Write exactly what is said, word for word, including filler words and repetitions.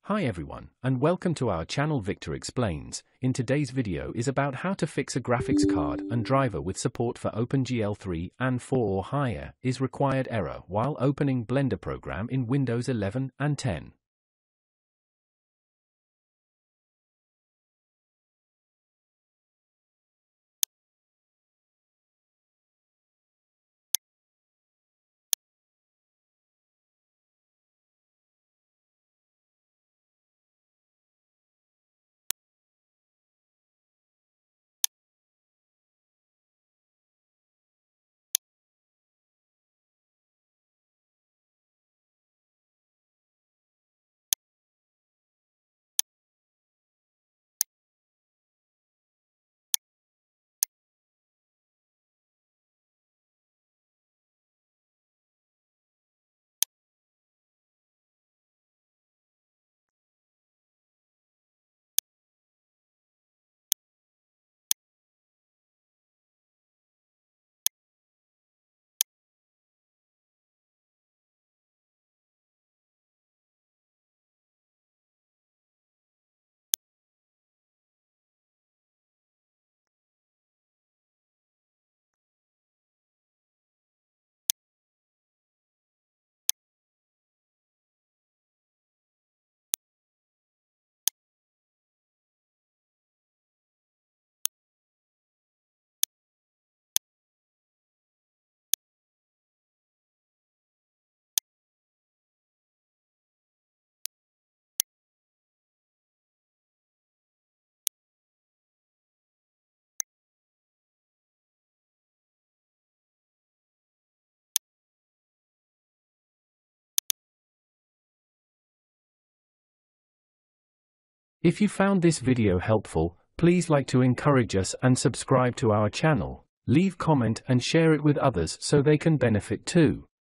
Hi everyone, and welcome to our channel Victor Explains. In today's video is about how to fix a graphics card and driver with support for OpenGL three and four or higher is required error while opening Blender program in Windows eleven and ten. If you found this video helpful, please like to encourage us and subscribe to our channel. Leave comment and share it with others so they can benefit too.